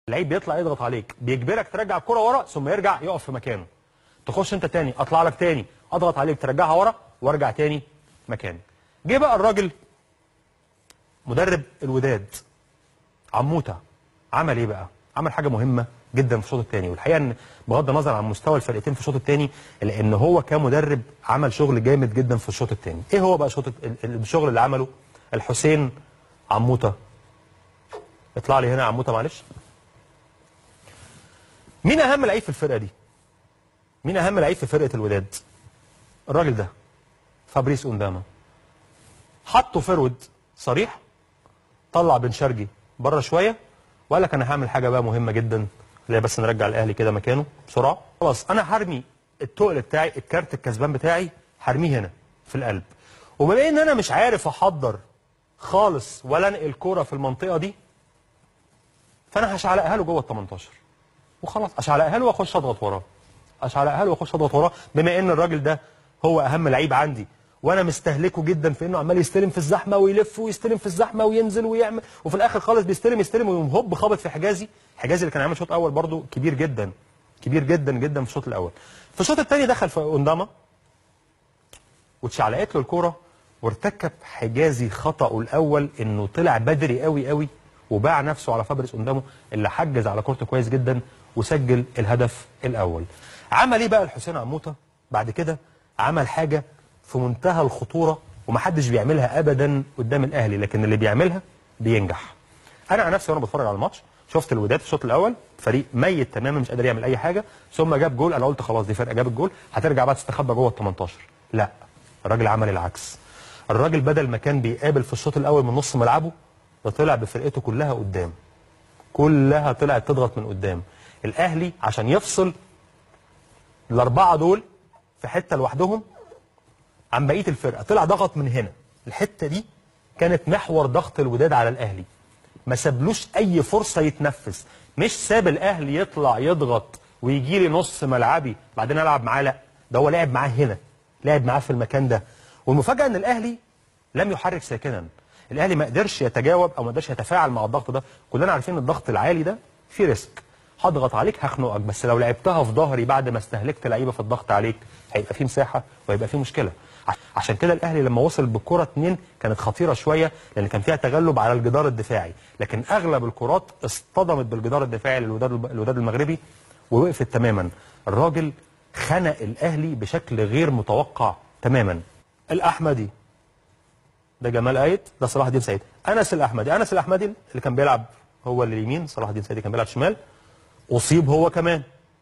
اللعيب بيطلع يضغط عليك، بيجبرك ترجع الكرة ورا ثم يرجع يقف في مكانه. تخش انت تاني، اطلع لك تاني، اضغط عليك ترجعها ورا وارجع تاني مكانك. جه بقى الراجل مدرب الوداد عموته، عمل ايه بقى؟ عمل حاجه مهمه جدا في الشوط الثاني، والحقيقه ان بغض النظر عن مستوى الفرقتين في الشوط الثاني الا ان هو كمدرب عمل شغل جامد جدا في الشوط الثاني. ايه هو بقى الشغل اللي عمله الحسين عموته؟ اطلع لي هنا يا عموته معلش. مين اهم لعيب في الفرقه دي؟ مين اهم لعيب في فرقه الوداد؟ الراجل ده فابريس اونداما. حطه فرود صريح، طلع بن شرقي بره شويه وقال لك انا هعمل حاجه بقى مهمه جدا، اللي بس نرجع الاهلي كده مكانه بسرعه. خلاص انا هرمي التقل بتاعي، الكارت الكسبان بتاعي هرميه هنا في القلب، وبما ان انا مش عارف احضر خالص ولا انقل الكوره في المنطقه دي، فانا هشعلقها له جوه ال 18 وخلاص. اشعلقها له واخش اضغط وراه، اشعلقها له واخش اضغط وراه، بما ان الراجل ده هو اهم لعيب عندي وانا مستهلكه جدا في انه عمال يستلم في الزحمه ويلف ويستلم في الزحمه وينزل ويعمل، وفي الاخر خالص بيستلم ويقوم هوب خابط في حجازي اللي كان عامل شوط اول برده كبير جدا جدا في الشوط الاول. في الشوط الثاني دخل في اونداما واتشعلقت له الكوره، وارتكب حجازي خطأه الاول انه طلع بدري قوي وباع نفسه على فابريس اوندامو اللي حجز على كورته كويس جدا وسجل الهدف الاول. عمل ايه بقى الحسين عموته بعد كده؟ عمل حاجه في منتهى الخطوره ومحدش بيعملها ابدا قدام الاهلي، لكن اللي بيعملها بينجح. انا على نفسي وانا بتفرج على الماتش شفت الوداد في الشوط الاول فريق ميت تماما مش قادر يعمل اي حاجه، ثم جاب جول. انا قلت خلاص دي فرقه جابت جول هترجع بقى تستخبى جوه ال 18. لا، الراجل عمل العكس. الراجل بدل ما كان بيقابل في الشوط الاول من نص ملعبه، ده طلع بفرقته كلها قدام، كلها طلعت تضغط من قدام. الاهلي عشان يفصل الاربعه دول في حته لوحدهم عن بقيه الفرقه طلع ضغط من هنا. الحته دي كانت محور ضغط الوداد على الاهلي، ما سابلوش اي فرصه يتنفس. مش ساب الاهلي يطلع يضغط ويجي لي نص ملعبي بعدين العب معاه، لا ده هو لعب معاه هنا، لعب معاه في المكان ده. والمفاجاه ان الاهلي لم يحرك ساكنا. الاهلي ما قدرش يتجاوب او ما قدرش يتفاعل مع الضغط ده. كلنا عارفين الضغط العالي ده فيه ريسك، هضغط عليك هخنقك، بس لو لعبتها في ظهري بعد ما استهلكت لعيبه في الضغط عليك هيبقى فيه مساحه وهيبقى فيه مشكله. عشان كده الاهلي لما وصل بالكره 2 كانت خطيره شويه لان كان فيها تغلب على الجدار الدفاعي، لكن اغلب الكرات اصطدمت بالجدار الدفاعي للوداد المغربي ووقفت تماما. الراجل خنق الاهلي بشكل غير متوقع تماما. الاحمدي ده جمال قايد، ده صلاح الدين سعيد. انس الاحمدي اللي كان بيلعب هو اللي اليمين، صلاح الدين سعيد كان بيلعب شمال، اصيب هو كمان.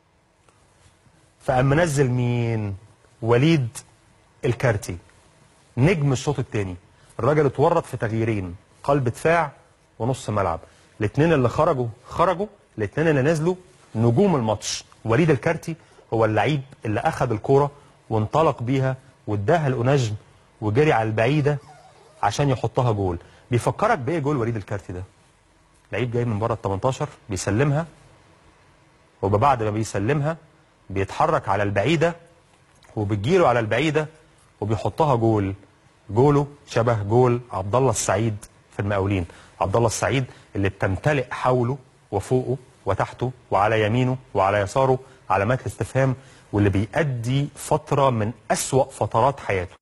فقام منزل مين؟ وليد الكارتي نجم الشوط الثاني. الراجل اتورط في تغييرين، قلب دفاع ونص ملعب. الاثنين اللي خرجوا، الاثنين اللي نزلوا نجوم الماتش. وليد الكارتي هو اللعيب اللي اخذ الكوره وانطلق بيها واداها لأوناجم وجري على البعيده عشان يحطها جول. بيفكرك بايه جول وليد الكارتي ده؟ لعيب جاي من بره ال 18 بيسلمها، وبعد ما بيسلمها بيتحرك على البعيده وبتجيله على البعيده وبيحطها جول. جوله شبه جول عبد الله السعيد في المقاولين. عبد الله السعيد اللي بتمتلئ حوله وفوقه وتحته وعلى يمينه وعلى يساره علامات الاستفهام، واللي بيأدي فتره من أسوأ فترات حياته.